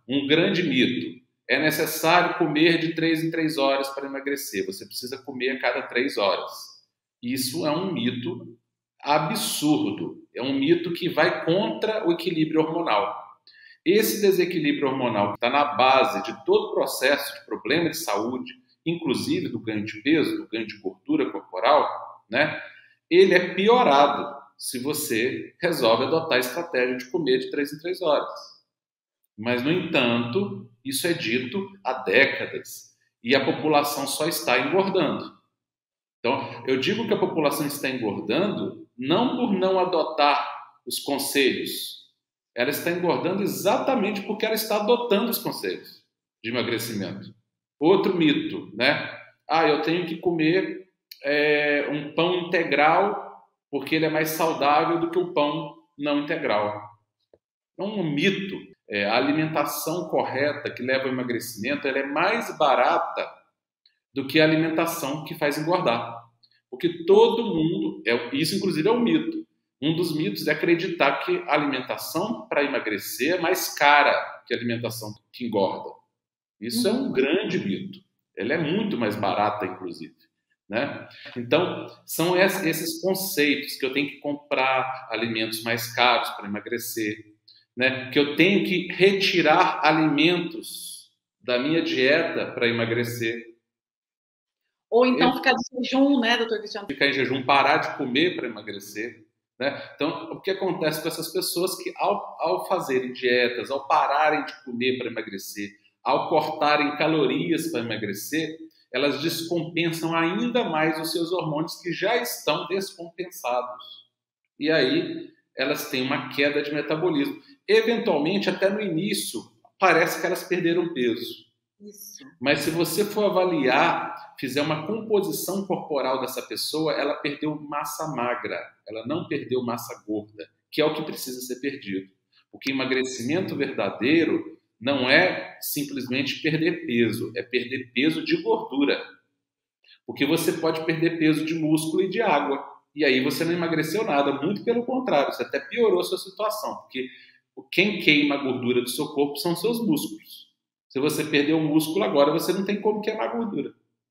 Um grande mito. É necessário comer de 3 em 3 horas para emagrecer. Você precisa comer a cada 3 horas. Isso é um mito absurdo. É um mito que vai contra o equilíbrio hormonal. Esse desequilíbrio hormonal que está na base de todo o processo de problema de saúde, inclusive do ganho de peso, do ganho de gordura corporal, né? Ele é piorado se você resolve adotar a estratégia de comer de 3 em 3 horas. Mas, no entanto, isso é dito há décadas e a população só está engordando. Então, eu digo que a população está engordando não por não adotar os conselhos, ela está engordando exatamente porque ela está adotando os conselhos de emagrecimento. Outro mito, né? Eu tenho que comer um pão integral porque ele é mais saudável do que o pão não integral. É um mito. A alimentação correta que leva ao emagrecimento ela é mais barata do que a alimentação que faz engordar. Porque todo mundo, isso inclusive é um mito. Um dos mitos é acreditar que a alimentação para emagrecer é mais cara que a alimentação que engorda. Isso é um grande mito. Ela é muito mais barata, inclusive. Né? Então, são esses conceitos que eu tenho que comprar alimentos mais caros para emagrecer, né? Que eu tenho que retirar alimentos da minha dieta para emagrecer. Ou então ficar de jejum, né, doutor Cristiano? Ficar em jejum, parar de comer para emagrecer. Né? Então, o que acontece com essas pessoas que, ao fazerem dietas, ao pararem de comer para emagrecer, ao cortarem calorias para emagrecer, elas descompensam ainda mais os seus hormônios que já estão descompensados. E aí, elas têm uma queda de metabolismo. Eventualmente, até no início, parece que elas perderam peso. Isso. Mas se você for avaliar, fizer uma composição corporal dessa pessoa, ela perdeu massa magra, ela não perdeu massa gorda, que é o que precisa ser perdido. Porque emagrecimento verdadeiro não é simplesmente perder peso, é perder peso de gordura. Porque você pode perder peso de músculo e de água, e aí você não emagreceu nada, muito pelo contrário, você até piorou a sua situação, porque quem queima a gordura do seu corpo são seus músculos. Se você perdeu o músculo agora, você não tem como queimar gordura.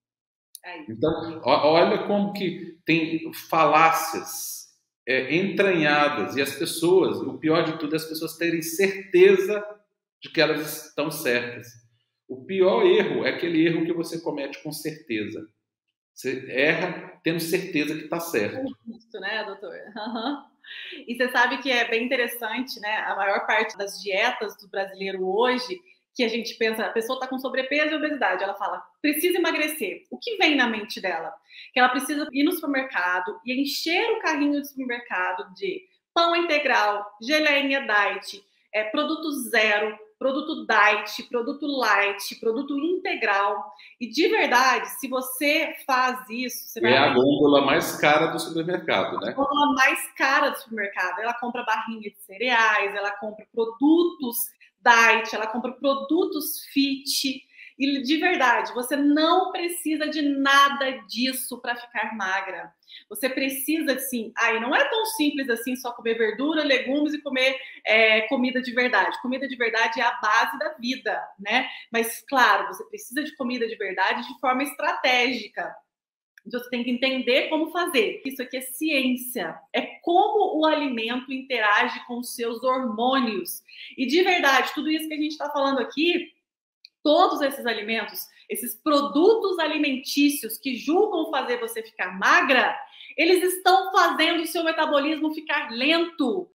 Então, olha como que tem falácias entranhadas. E as pessoas, o pior de tudo é as pessoas terem certeza de que elas estão certas. O pior erro é aquele erro que você comete com certeza. Você erra tendo certeza que está certo. Isso, né, doutor? Uhum. E você sabe que é bem interessante, né? A maior parte das dietas do brasileiro hoje, que a gente pensa, a pessoa está com sobrepeso e obesidade, ela fala, precisa emagrecer. O que vem na mente dela? Que ela precisa ir no supermercado e encher o carrinho do supermercado de pão integral, geleinha diet, produto zero, produto diet, produto light, produto integral. E de verdade, se você faz isso... Você vai a gôndola mais cara do supermercado, né? A gôndola mais cara do supermercado. Ela compra barrinha de cereais, ela compra produtos diet, ela compra produtos fit. E de verdade, você não precisa de nada disso para ficar magra. Você precisa, assim, não é tão simples assim só comer verdura, legumes e comer comida de verdade. Comida de verdade é a base da vida, né? Mas, claro, você precisa de comida de verdade de forma estratégica. Então, você tem que entender como fazer. Isso aqui é ciência. É como o alimento interage com os seus hormônios. E, de verdade, tudo isso que a gente está falando aqui, todos esses alimentos, esses produtos alimentícios que julgam fazer você ficar magra, eles estão fazendo o seu metabolismo ficar lento.